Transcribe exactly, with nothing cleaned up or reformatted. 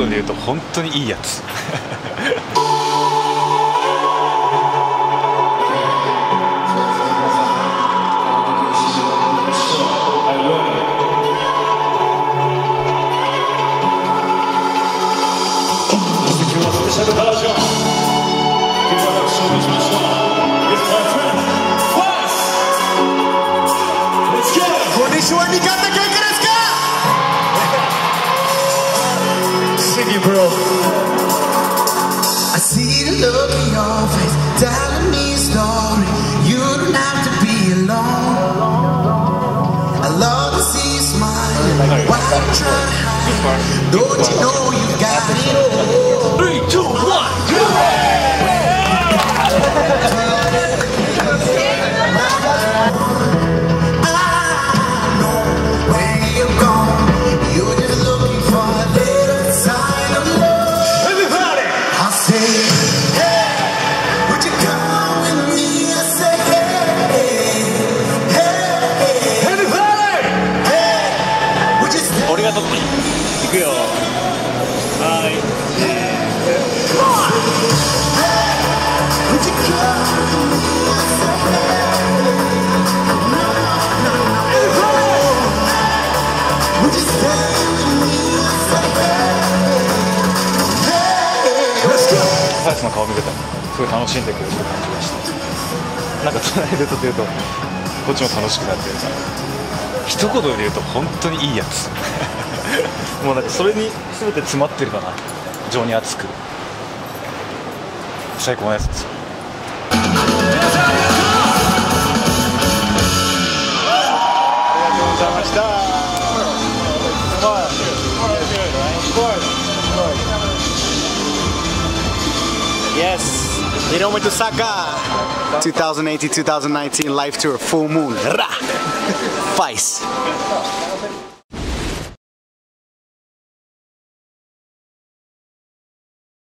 言で言うと本当にいいやつ。 Bro. I see the look in your face, telling me a story. You don't have to be alone. I love to see you smile. Why you try to hide? Don't you know you got it all? Three, two, one, do it! サイスの顔見てたらすごい楽しんでくれてる感じがして、なんか隣でとって言うとこっちも楽しくなってるから、一言で言うと本当にいいやつ。もうなんかそれに全て詰まってるかな、情に熱く最高のやつです。ありがとうございました。 Yes, Hiromi to Saka. twenty eighteen, twenty nineteen live tour, full moon. Rah! Vice.